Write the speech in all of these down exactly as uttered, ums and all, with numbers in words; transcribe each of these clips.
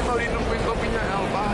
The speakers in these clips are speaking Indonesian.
Maudi nungguin kopinya Elva.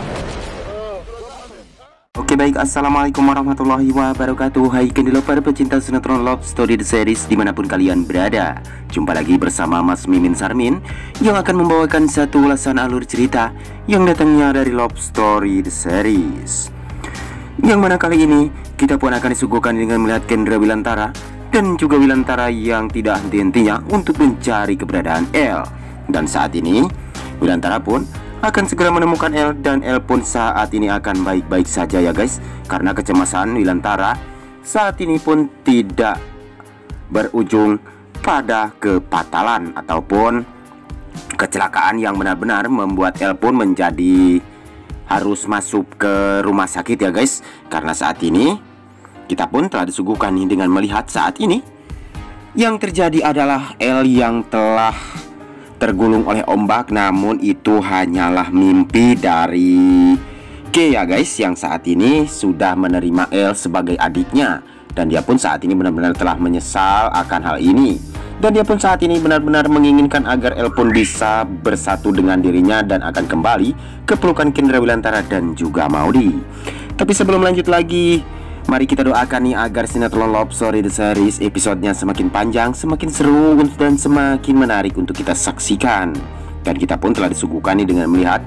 Oke baik, assalamualaikum warahmatullahi wabarakatuh. Hai kendilover pecinta sinetron Love Story The Series dimanapun kalian berada. Jumpa lagi bersama Mas Mimin Sarmin yang akan membawakan satu ulasan alur cerita yang datangnya dari Love Story The Series, yang mana kali ini kita pun akan disuguhkan dengan melihat Kendra Wilantara dan juga Wilantara yang tidak henti-hentinya untuk mencari keberadaan El. Dan saat ini Wilantara pun akan segera menemukan El, dan El pun saat ini akan baik-baik saja ya guys, karena kecemasan Wilantara saat ini pun tidak berujung pada kepatalan ataupun kecelakaan yang benar-benar membuat El pun menjadi harus masuk ke rumah sakit ya guys. Karena saat ini kita pun telah disuguhkan nih dengan melihat saat ini yang terjadi adalah El yang telah tergulung oleh ombak, namun itu hanyalah mimpi dari K ya guys, yang saat ini sudah menerima El sebagai adiknya. Dan dia pun saat ini benar-benar telah menyesal akan hal ini. Dan dia pun saat ini benar-benar menginginkan agar El pun bisa bersatu dengan dirinya dan akan kembali ke pelukan Kendra Wilantara dan juga Maudi. Tapi sebelum lanjut lagi, mari kita doakan nih agar sinetron Love Story The Series episodenya semakin panjang, semakin seru, dan semakin menarik untuk kita saksikan. Dan kita pun telah disuguhkan nih dengan melihat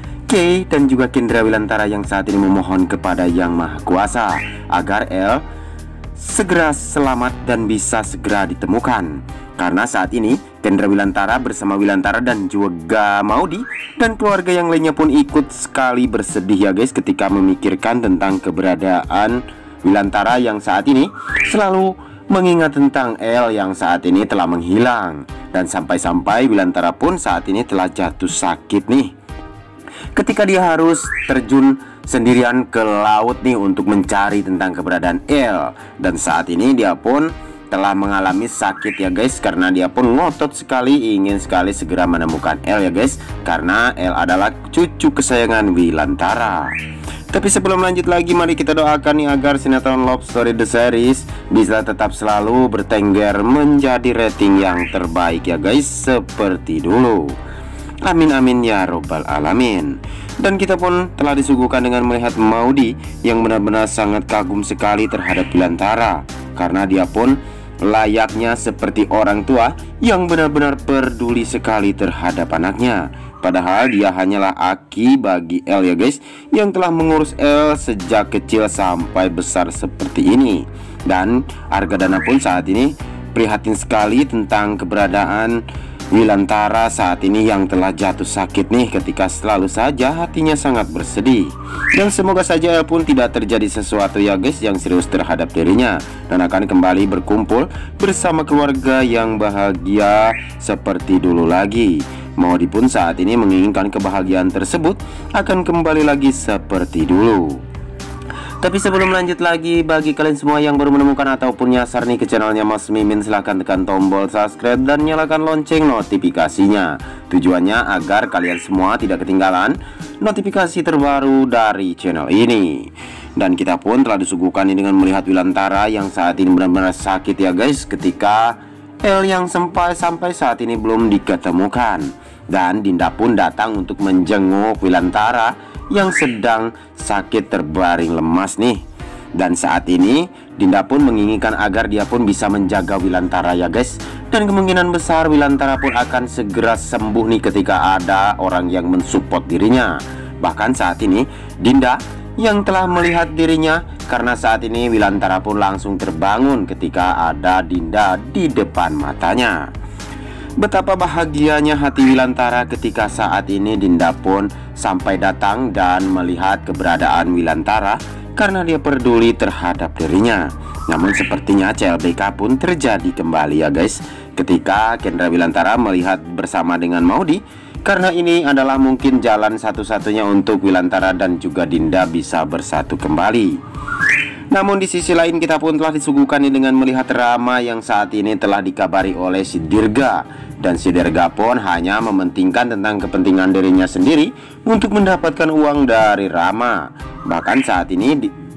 K dan juga Kendra Wilantara yang saat ini memohon kepada Yang Maha Kuasa agar El segera selamat dan bisa segera ditemukan. Karena saat ini Kendra Wilantara bersama Wilantara dan juga Maudi dan keluarga yang lainnya pun ikut sekali bersedih ya guys, ketika memikirkan tentang keberadaan Wilantara yang saat ini selalu mengingat tentang El yang saat ini telah menghilang. Dan sampai-sampai Wilantara pun saat ini telah jatuh sakit nih, ketika dia harus terjun sendirian ke laut nih untuk mencari tentang keberadaan El. Dan saat ini dia pun telah mengalami sakit ya guys, karena dia pun ngotot sekali ingin sekali segera menemukan El ya guys, karena El adalah cucu kesayangan Wilantara. Tapi sebelum lanjut lagi, mari kita doakan nih agar sinetron Love Story The Series bisa tetap selalu bertengger menjadi rating yang terbaik ya guys, seperti dulu. Amin amin ya robbal alamin. Dan kita pun telah disuguhkan dengan melihat Maudi yang benar-benar sangat kagum sekali terhadap Wilantara, karena dia pun layaknya seperti orang tua yang benar-benar peduli sekali terhadap anaknya. Padahal dia hanyalah aki bagi El ya guys, yang telah mengurus El sejak kecil sampai besar seperti ini. Dan Argadana pun saat ini prihatin sekali tentang keberadaan Wilantara saat ini yang telah jatuh sakit nih, ketika selalu saja hatinya sangat bersedih. Dan semoga saja El pun tidak terjadi sesuatu ya guys yang serius terhadap dirinya, dan akan kembali berkumpul bersama keluarga yang bahagia seperti dulu lagi. Maudi pun saat ini menginginkan kebahagiaan tersebut akan kembali lagi seperti dulu. Tapi sebelum lanjut lagi, bagi kalian semua yang baru menemukan ataupun nyasar nih ke channelnya Mas Mimin, silahkan tekan tombol subscribe dan nyalakan lonceng notifikasinya. Tujuannya agar kalian semua tidak ketinggalan notifikasi terbaru dari channel ini. Dan kita pun telah disuguhkan ini dengan melihat Wilantara yang saat ini benar-benar sakit ya guys, ketika El yang sampai sampai saat ini belum diketemukan. Dan Dinda pun datang untuk menjenguk Wilantara yang sedang sakit terbaring lemas nih. Dan saat ini Dinda pun menginginkan agar dia pun bisa menjaga Wilantara ya guys. Dan kemungkinan besar Wilantara pun akan segera sembuh nih ketika ada orang yang mensupport dirinya. Bahkan saat ini Dinda yang telah melihat dirinya, karena saat ini Wilantara pun langsung terbangun ketika ada Dinda di depan matanya. Betapa bahagianya hati Wilantara ketika saat ini Dinda pun sampai datang dan melihat keberadaan Wilantara, karena dia peduli terhadap dirinya. Namun sepertinya C L B K pun terjadi kembali ya guys, ketika Kendra Wilantara melihat bersama dengan Maudi, karena ini adalah mungkin jalan satu-satunya untuk Wilantara dan juga Dinda bisa bersatu kembali. Namun di sisi lain kita pun telah disuguhkan dengan melihat Rama yang saat ini telah dikabari oleh si Dirga. Dan si Dirga pun hanya mementingkan tentang kepentingan dirinya sendiri untuk mendapatkan uang dari Rama. Bahkan saat ini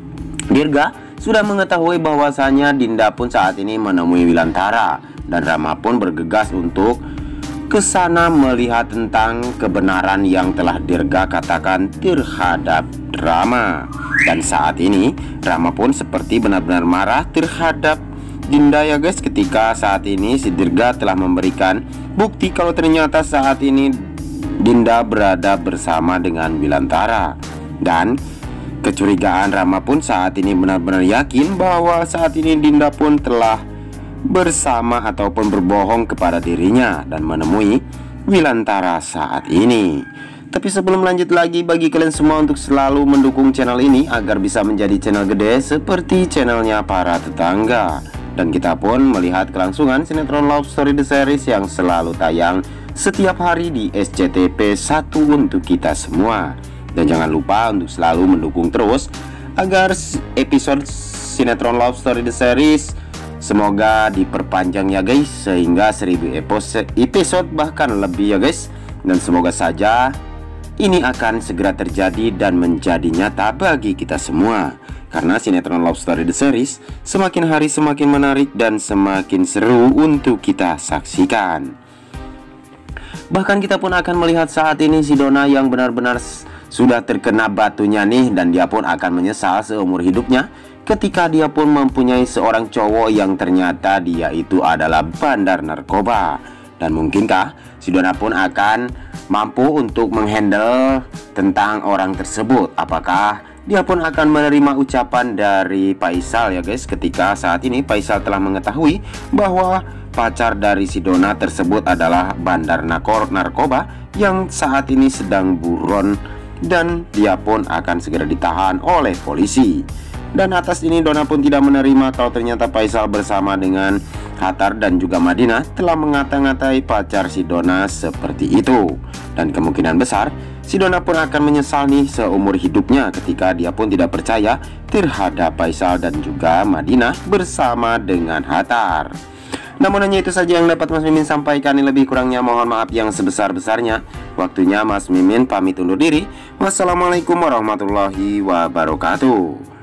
Dirga sudah mengetahui bahwasanya Dinda pun saat ini menemui Wilantara, dan Rama pun bergegas untuk ke sana melihat tentang kebenaran yang telah Dirga katakan terhadap Rama. Dan saat ini Rama pun seperti benar-benar marah terhadap Dinda ya guys, ketika saat ini si Dirga telah memberikan bukti kalau ternyata saat ini Dinda berada bersama dengan Wilantara. Dan kecurigaan Rama pun saat ini benar-benar yakin bahwa saat ini Dinda pun telah bersama ataupun berbohong kepada dirinya dan menemui Wilantara saat ini. Tapi sebelum lanjut lagi, bagi kalian semua untuk selalu mendukung channel ini agar bisa menjadi channel gede seperti channelnya para tetangga. Dan kita pun melihat kelangsungan sinetron Love Story The Series yang selalu tayang setiap hari di S C T V satu untuk kita semua. Dan jangan lupa untuk selalu mendukung terus agar episode sinetron Love Story The Series semoga diperpanjang ya guys, sehingga seribu episode bahkan lebih ya guys. Dan semoga saja ini akan segera terjadi dan menjadi nyata bagi kita semua. Karena sinetron Love Story The Series semakin hari semakin menarik dan semakin seru untuk kita saksikan. Bahkan kita pun akan melihat saat ini si Donna yang benar-benar sudah terkena batunya nih, dan dia pun akan menyesal seumur hidupnya ketika dia pun mempunyai seorang cowok yang ternyata dia itu adalah bandar narkoba. Dan mungkinkah si Donna pun akan mampu untuk menghandle tentang orang tersebut? Apakah dia pun akan menerima ucapan dari Faisal ya guys, ketika saat ini Faisal telah mengetahui bahwa pacar dari si Donna tersebut adalah bandar narkoba yang saat ini sedang buron, dan dia pun akan segera ditahan oleh polisi. Dan atas ini Donna pun tidak menerima kalau ternyata Faisal bersama dengan Hatar dan juga Madinah telah mengata-ngatai pacar si Donna seperti itu. Dan kemungkinan besar si Donna pun akan menyesal nih seumur hidupnya ketika dia pun tidak percaya terhadap Faisal dan juga Madinah bersama dengan Hatar. Namun hanya itu saja yang dapat Mas Mimin sampaikan. Lebih kurangnya mohon maaf yang sebesar-besarnya. Waktunya Mas Mimin pamit undur diri. Wassalamualaikum warahmatullahi wabarakatuh.